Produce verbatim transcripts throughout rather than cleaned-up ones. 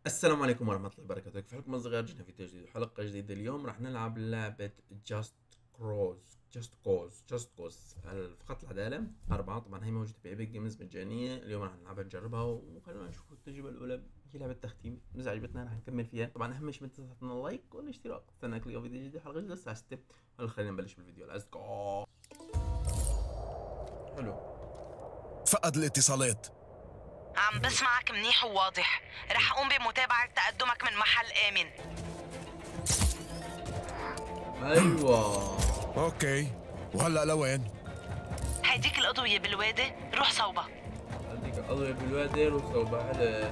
السلام عليكم ورحمة الله وبركاته، كيف حالكم أصدقائي؟ رجعنا فيديو جديد وحلقة جديدة. اليوم راح نلعب لعبة جاست كروز جاست كوز جاست كوز فقط العدالة أربعة. طبعا هي موجودة في ايبك جيمز مجانية. اليوم راح نلعبها نجربها وخلونا نشوف التجربة الأولى. هي لعبة تختيم، إذا عجبتنا راح نكمل فيها. طبعا أهم شيء ما تنسوا تحطوا لنا لايك والاشتراك. استناك اليوم فيديو جديد حلقة جديدة الساعة ستة. يلا خلينا نبلش بالفيديو. ليتس جو. حلو. فقد الاتصالات. عم بسمعك منيح وواضح. رح أقوم بمتابعة تقدمك من محل آمن. أيوة. اوكي، وهلا لوين؟ هيديك الأضوية بالوادي، روح صوبها. هديك الأضوية بالوادي وصوبها. هلا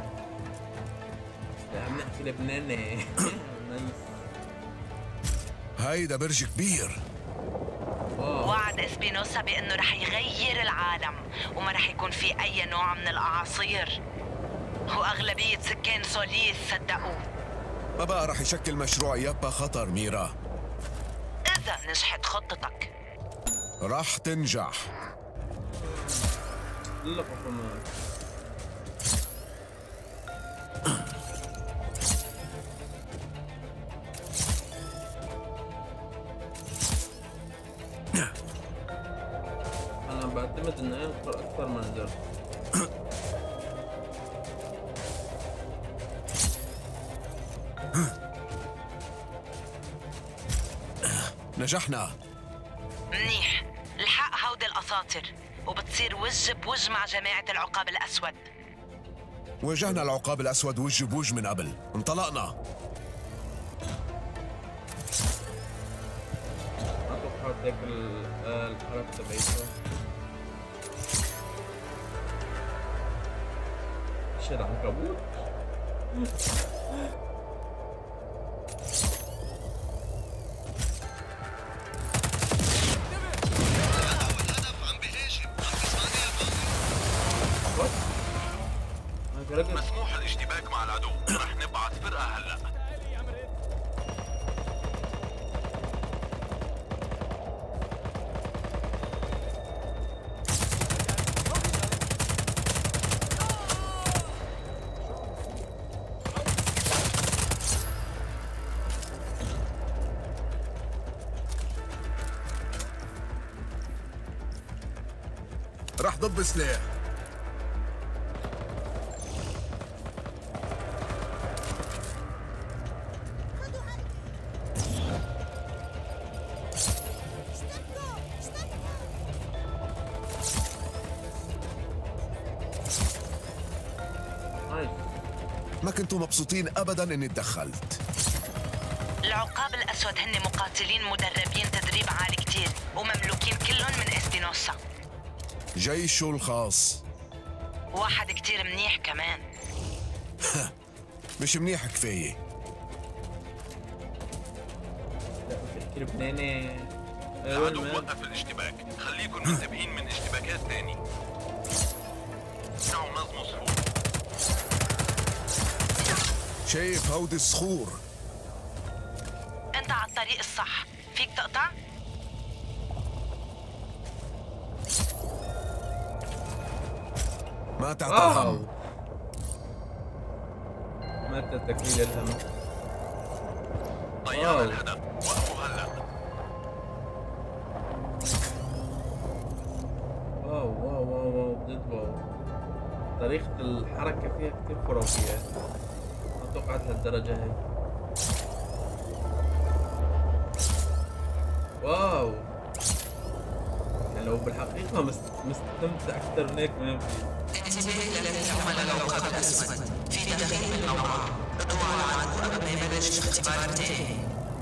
عم نحكي لبناني. نايس. هيدا برج كبير. واو. وعد اسبينوسا بأنه رح يغير العالم وما رح يكون في أي نوع من الأعاصير، وأغلبية سكان سوليس صدقوه. ما بقى رح يشكل مشروع يابا خطر ميرا. إذا نجحت خطتك رح تنجح. لا كمان. أنا بعتمد إنه ينقر أكثر من زر. نجحنا. منيح. الحق هودي الأساطر وبتصير وجه بوجه مع جماعة العقاب الأسود. واجهنا العقاب الأسود وجه بوجه من قبل. انطلقنا. أتوقع هيك الحركة تبعيته. شد عنكبوت. مسموح الاشتباك مع العدو. رح نبعث فرقة هلأ. رح ضب سلاح. ما كنتوا مبسوطين ابدا اني تدخلت. العقاب الأسود هن مقاتلين مدربين تدريب عالي كتير ومملوكين كلهم من اسبينوسا. جيشه الخاص. واحد كتير منيح كمان. مش منيح كفايه. لبناني. العدو وقف الاشتباك. خليكن منتبهين من اشتباكات تاني. اسمعوا نظم صفوف. شايف هودي الصخور؟ انت على الطريق الصح، فيك تقطع؟ ما تعطى هم. مات تكميل الهم. ضيعنا الهدف. وقفوا هلا. واو واو واو واو بجد واو. طريقة الحركة فيها كتير خرافية. ما توقعت لهالدرجة هي. واو. يعني لو بالحقيقة مست... مستمتع أكثر من هيك ما يمكن. انتبه للعملاء العقاب الأسود في تدخين الموقع. اطلعوا عنه قبل ما يبلش الاختبار التاني.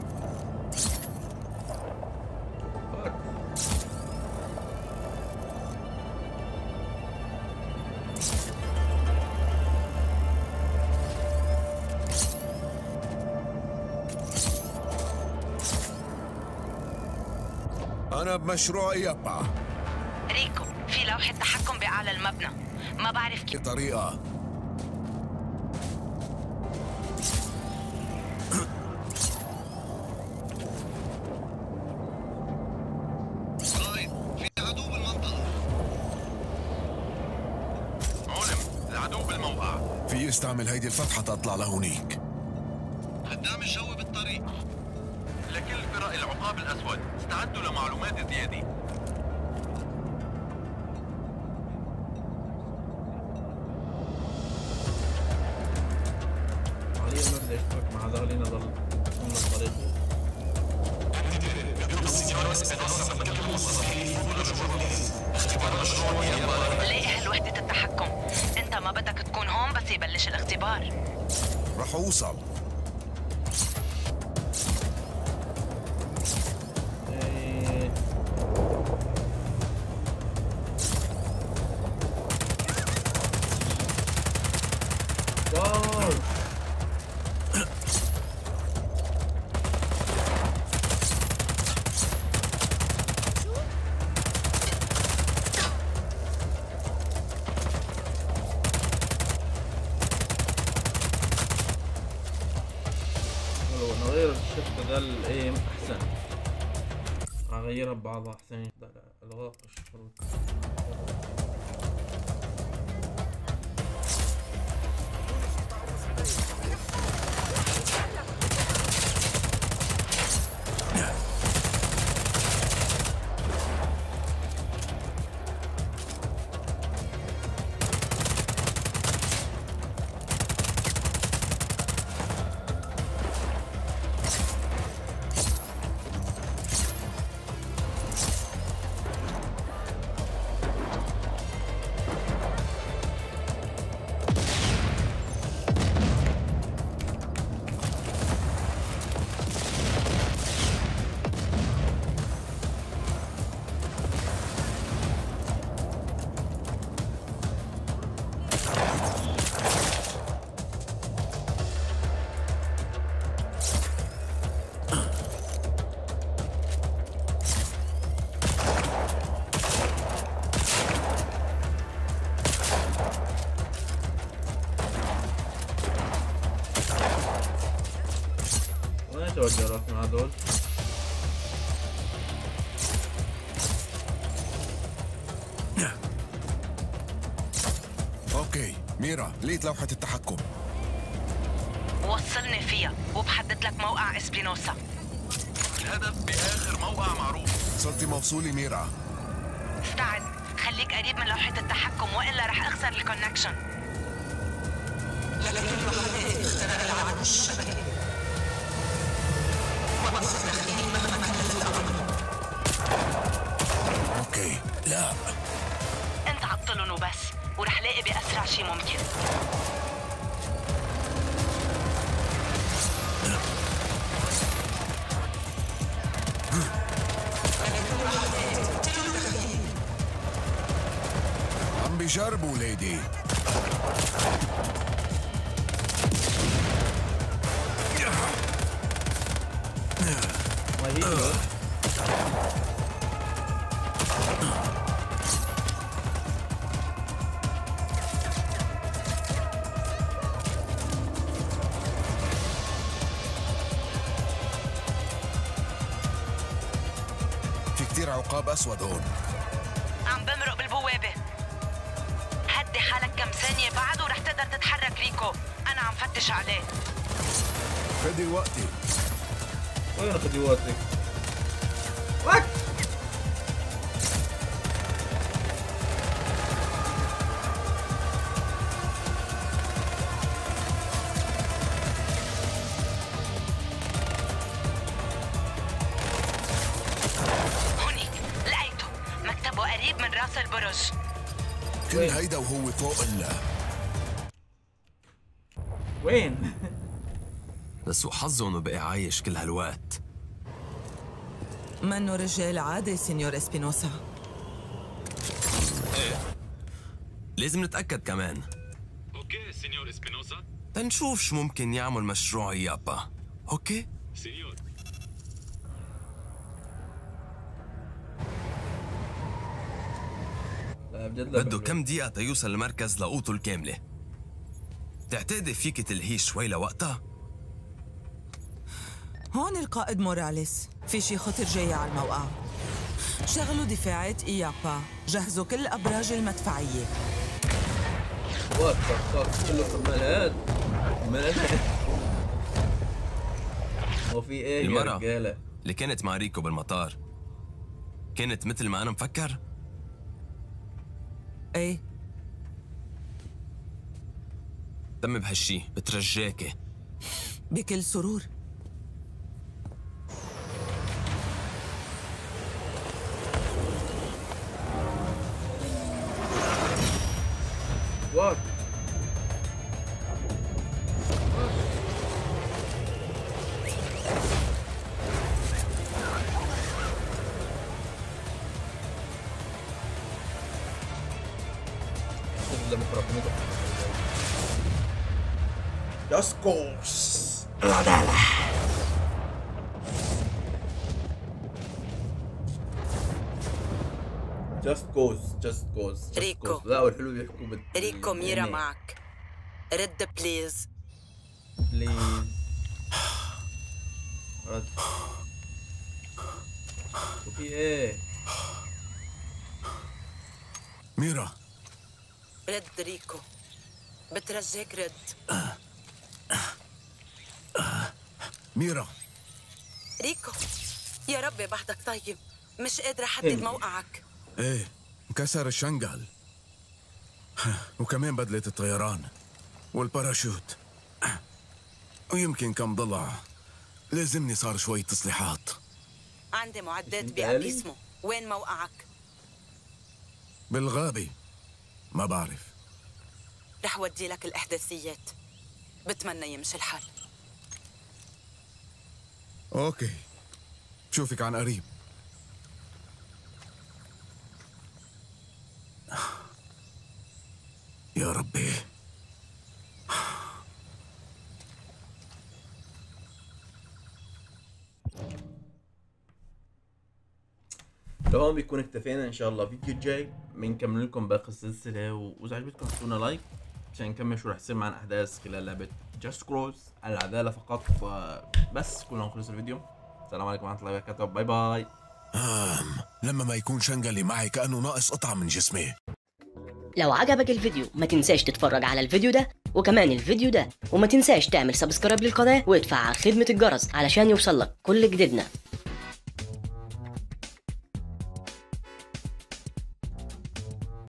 أنا بمشروع يابا. ريكو، في لوحة تحكم بأعلى المبنى. ما بعرف كيف. بطريقة. قائد، في عدو بالمنطقة. علم، العدو بالموقع. في استعمل هيدي الفتحة تطلع لهونيك. خدام الجو بالطريق. لكل فرق العقاب الأسود استعدوا لمعلومات زيادة. حاليا ما بدي اشترك مع هذول نضل من الطريق. لاقي هالوحدة التحكم، انت ما بدك تكون هون بس يبلش الاختبار. رح اوصل. إيه. واو حلو، نغير الشفت ذا الايم احسن، اغيرها ببعضها احسن. الغاء الشروط. وين توجهت مع هذول؟ اوكي ميرا، لقيت لوحة التحكم. وصلني فيها وبحدد لك موقع اسبينوسا. الهدف بآخر موقع معروف. صرتي موصولة ميرا. استعد، خليك قريب من لوحة التحكم والا رح اخسر الكونكشن. لكن المحرك اخترق العالم الشبكي ووقف داخلين مهما كانت الأمر. اوكي لا انت عطلن وبس ورح لاقي بأسرع شي ممكن. عم بيجربوا ليدي. ما هي في كتير عقاب اسود هون. عم بمرق بالبوابة. هدي حالك كم ثانية بعد ورح تقدر تتحرك ريكو، أنا عم فتش عليه. خدي وقتي. وين خدي وقتك؟ وات؟ هونيك لقيته، مكتبه قريب من راس البرج. كل هيدا وهو فوق ال وين؟ لسوء حظه انه بقي عايش كل هالوقت. منه رجال عادي سينيور اسبينوسا. ايه لازم نتأكد كمان. اوكي سينيور اسبينوسا. تنشوف شو ممكن يعمل مشروع يابا. اوكي سينيور. لا بجد لا بده بحب. كم دقيقة تيوصل المركز لقوته الكاملة. تعتقدي فيك تلهيه شوي لوقتها؟ هون القائد موراليس، في شي خطر جاي على الموقع. شغلوا دفاعات إيابا، جهزوا كل الأبراج المدفعية. وات ذا فاك كله كمالات كمالات. هو في ايه يا المرة رجاله؟ اللي كانت مع ريكو بالمطار كانت مثل ما أنا مفكر؟ ايه تم بهالشي بترجاكي. بكل سرور. وات Just Cause العدالة. Just Cause Just Cause Just ريكو. Cause. لا والحلو بيحكوا بال ريكو ميرا يعني معك. رد بليز. بليز رد. وفي ايه؟ ميرا رد ريكو، بترجاك رد. ميرا ريكو يا ربي بعدك طيب، مش قادرة أحدد هندي. موقعك. ايه انكسر الشنقل وكمان بدلة الطيران والباراشوت ويمكن كم ضلع. لازمني صار شوي تصليحات. عندي معدات انت بأبيسمو، وين موقعك؟ بالغابة. ما بعرف. رح ودي لك الإحداثيات، بتمنى يمشي الحال. اوكي بشوفك عن قريب. يا ربي. لهون بيكون اكتفينا. ان شاء الله فيديو الجاي بنكمل لكم باقي السلسله، واذا عجبتكم حطونا لايك عشان نكمل شو رح يصير معنا احداث خلال لعبه جاست كروز العداله فقط. بس كلهم خلص الفيديو. السلام عليكم ورحمه الله وبركاته. باي باي. آم لما ما يكون شنقلي معي كأنه ناقص قطعة من جسمي. لو عجبك الفيديو ما تنساش تتفرج على الفيديو ده وكمان الفيديو ده، وما تنساش تعمل سبسكرايب للقناة وادفع على خدمة الجرس علشان يوصلك كل جديدنا.